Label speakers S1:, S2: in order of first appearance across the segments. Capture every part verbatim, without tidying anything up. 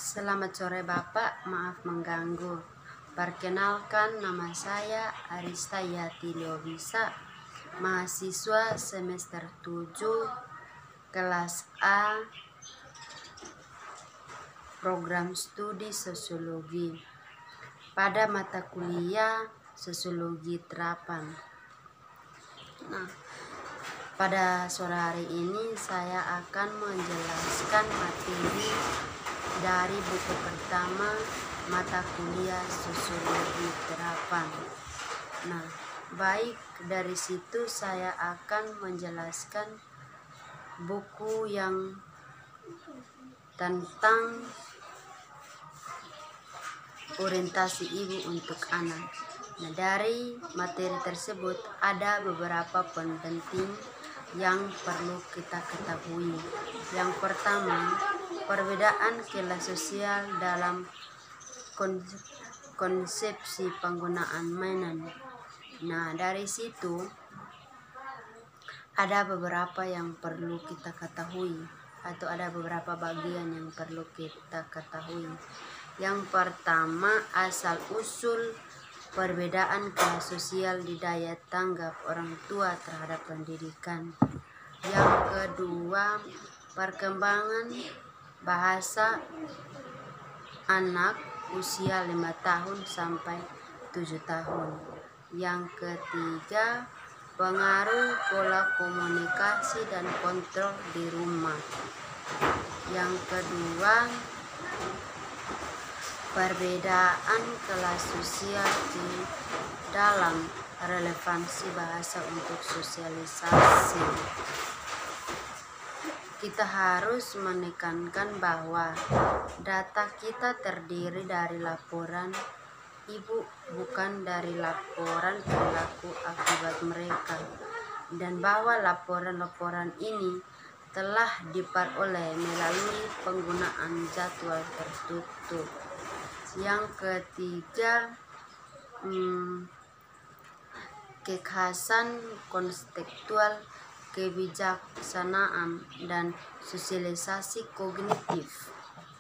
S1: Selamat sore Bapak, maaf mengganggu. Perkenalkan, nama saya Arista Yati Leobisa, mahasiswa semester tujuh, kelas A, program studi sosiologi, pada mata kuliah sosiologi terapan. Nah, pada sore hari ini saya akan menjelaskan materi dari buku pertama mata kuliah sosiologi terapan. Nah, baik dari situ saya akan menjelaskan buku yang tentang orientasi ibu untuk anak. Nah, dari materi tersebut ada beberapa poin penting yang perlu kita ketahui. Yang pertama, perbedaan kelas sosial dalam konsepsi penggunaan mainan. Nah, dari situ ada beberapa yang perlu kita ketahui, atau ada beberapa bagian yang perlu kita ketahui. Yang pertama, asal usul perbedaan kelas sosial di daya tanggap orang tua terhadap pendidikan. Yang kedua, perkembangan bahasa anak usia lima tahun sampai tujuh tahun. Yang ketiga, pengaruh pola komunikasi dan kontrol di rumah. Yang kedua, perbedaan kelas sosial di dalam relevansi bahasa untuk sosialisasi. Kita harus menekankan bahwa data kita terdiri dari laporan ibu, bukan dari laporan perilaku akibat mereka, dan bahwa laporan-laporan ini telah diperoleh melalui penggunaan jadwal tertutup. Yang ketiga, hmm, kekhasan konstekstual kebijaksanaan dan sosialisasi kognitif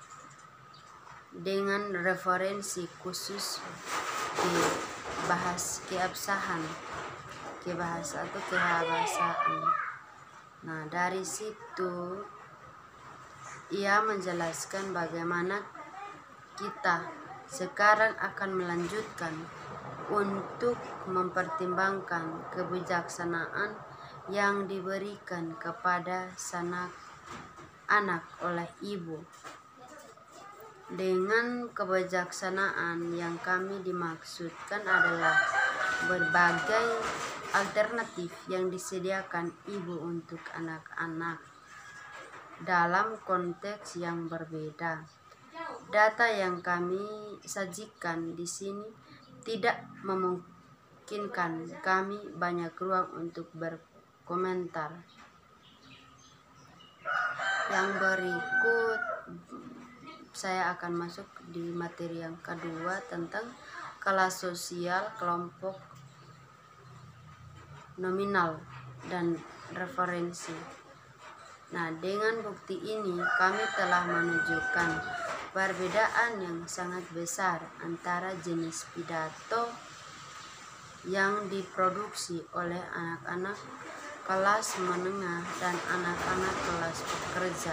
S1: dengan referensi khusus ke bahas keabsahan, kebahasa atau kebahasaan. Nah, dari situ ia menjelaskan bagaimana kita sekarang akan melanjutkan untuk mempertimbangkan kebijaksanaan yang diberikan kepada sanak anak oleh ibu. Dengan kebijaksanaan yang kami dimaksudkan adalah berbagai alternatif yang disediakan ibu untuk anak-anak dalam konteks yang berbeda. Data yang kami sajikan di sini tidak memungkinkan kami banyak ruang untuk berkomentar. Yang berikut saya akan masuk di materi yang kedua tentang kelas sosial, kelompok nominal dan referensi. Nah, dengan bukti ini kami telah menunjukkan perbedaan yang sangat besar antara jenis pidato yang diproduksi oleh anak-anak kelas menengah dan anak-anak kelas pekerja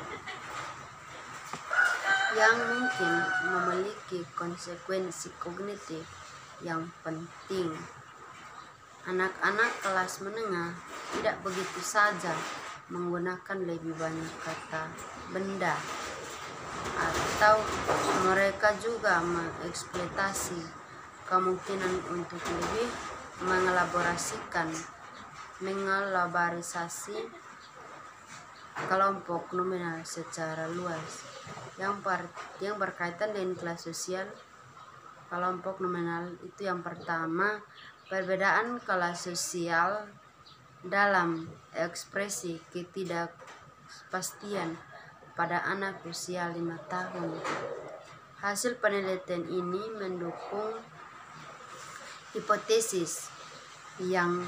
S1: yang mungkin memiliki konsekuensi kognitif yang penting. Anak-anak kelas menengah tidak begitu saja menggunakan lebih banyak kata benda, atau mereka juga mengeksploitasi kemungkinan untuk lebih mengelaborasikan mengelaborisasi kelompok nominal secara luas. Yang, per, yang berkaitan dengan kelas sosial kelompok nominal itu yang pertama, perbedaan kelas sosial dalam ekspresi ketidakpastian pada anak usia lima tahun. Hasil penelitian ini mendukung hipotesis yang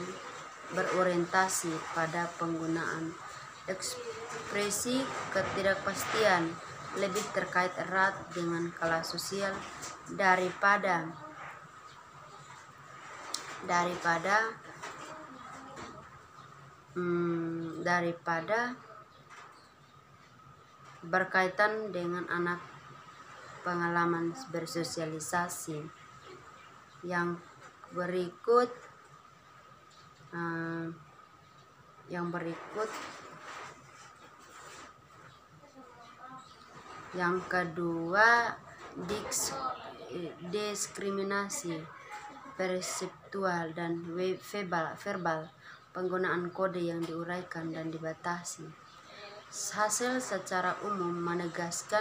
S1: berorientasi pada penggunaan ekspresi ketidakpastian lebih terkait erat dengan kelas sosial daripada daripada hmm, daripada berkaitan dengan anak pengalaman bersosialisasi. Yang berikut uh, yang berikut yang kedua, diks, diskriminasi perseptual dan verbal, verbal, penggunaan kode yang diuraikan dan dibatasi. Hasil secara umum menegaskan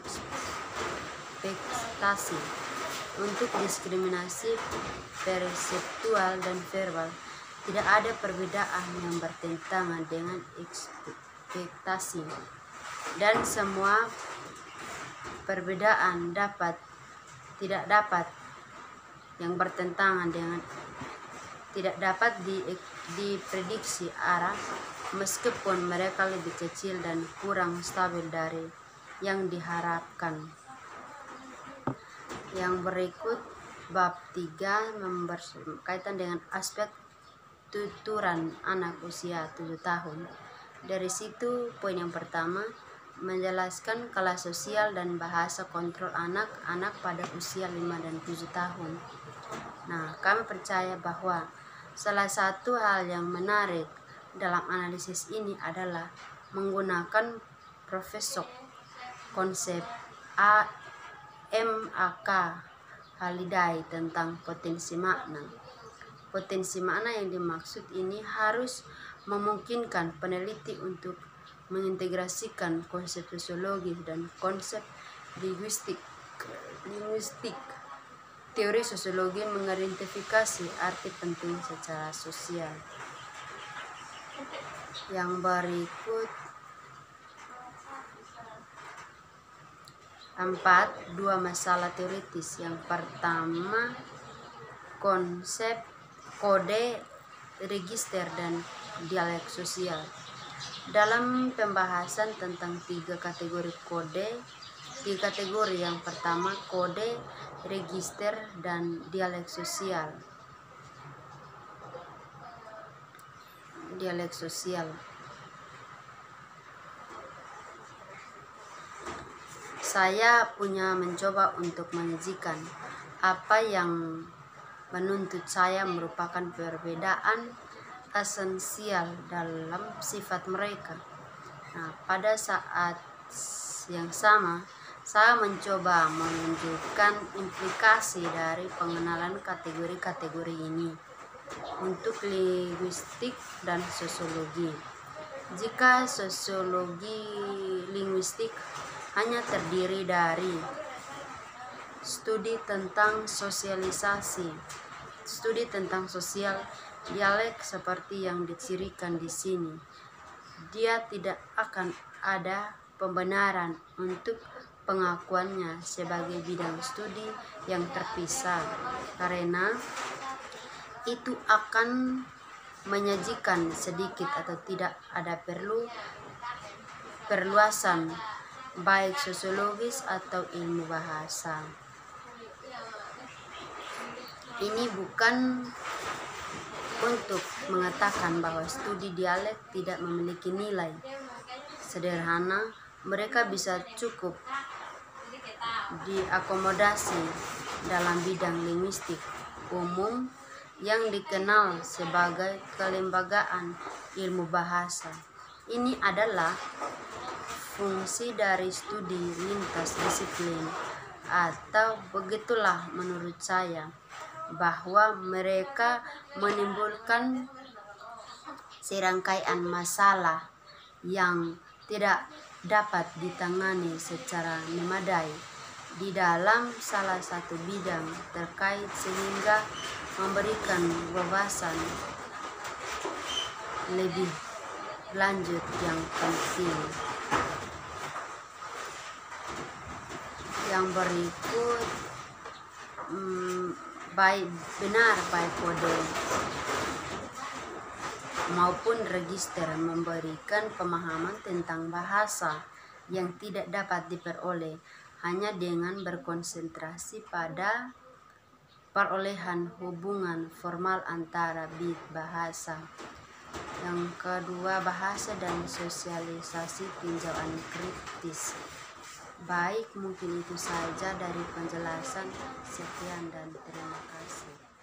S1: ekspektasi untuk diskriminasi perseptual dan verbal. Tidak ada perbedaan yang bertentangan dengan ekspektasi, dan semua perbedaan dapat tidak dapat yang bertentangan dengan tidak dapat di, diprediksi arah, meskipun mereka lebih kecil dan kurang stabil dari yang diharapkan. Yang berikut bab tiga berkaitan dengan aspek tuturan anak usia tujuh tahun. Dari situ poin yang pertama, menjelaskan kelas sosial dan bahasa kontrol anak-anak pada usia lima dan tujuh tahun. Nah, kami percaya bahwa salah satu hal yang menarik dalam analisis ini adalah menggunakan Profesor konsep A M A K Haliday tentang potensi makna. Potensi makna yang dimaksud ini harus memungkinkan peneliti untuk mengintegrasikan konsep sosiologis dan konsep linguistik. Linguistik, teori sosiologi mengidentifikasi arti penting secara sosial. Yang berikut empat, dua masalah teoritis. Yang pertama, konsep kode, register, dan dialek sosial. Dalam pembahasan tentang tiga kategori kode, tiga kategori yang pertama kode, register, dan dialek sosial. Dialek sosial. Saya punya mencoba untuk menyajikan apa yang menuntut saya merupakan perbedaan esensial dalam sifat mereka. Nah, pada saat yang sama, saya mencoba menunjukkan implikasi dari pengenalan kategori-kategori ini untuk linguistik dan sosiologi. Jika sosiologi linguistik hanya terdiri dari studi tentang sosialisasi, studi tentang sosial, dialek seperti yang dicirikan di sini, dia tidak akan ada pembenaran untuk pengakuannya sebagai bidang studi yang terpisah, karena itu akan menyajikan sedikit atau tidak ada perlu perluasan baik sosiologis atau ilmu bahasa. Ini bukan untuk mengatakan bahwa studi dialek tidak memiliki nilai. Sederhana, mereka bisa cukup diakomodasi dalam bidang linguistik umum yang dikenal sebagai kelembagaan ilmu bahasa. Ini adalah fungsi dari studi lintas disiplin, atau begitulah menurut saya, bahwa mereka menimbulkan serangkaian masalah yang tidak dapat ditangani secara memadai di dalam salah satu bidang terkait, sehingga memberikan wawasan lebih lanjut yang penting. Yang berikut hmm, baik benar baik kode maupun register memberikan pemahaman tentang bahasa yang tidak dapat diperoleh hanya dengan berkonsentrasi pada perolehan hubungan formal antara bit bahasa. Yang kedua, bahasa dan sosialisasi tinjauan kritis. Baik, mungkin itu saja dari penjelasan. Sekian dan terima kasih.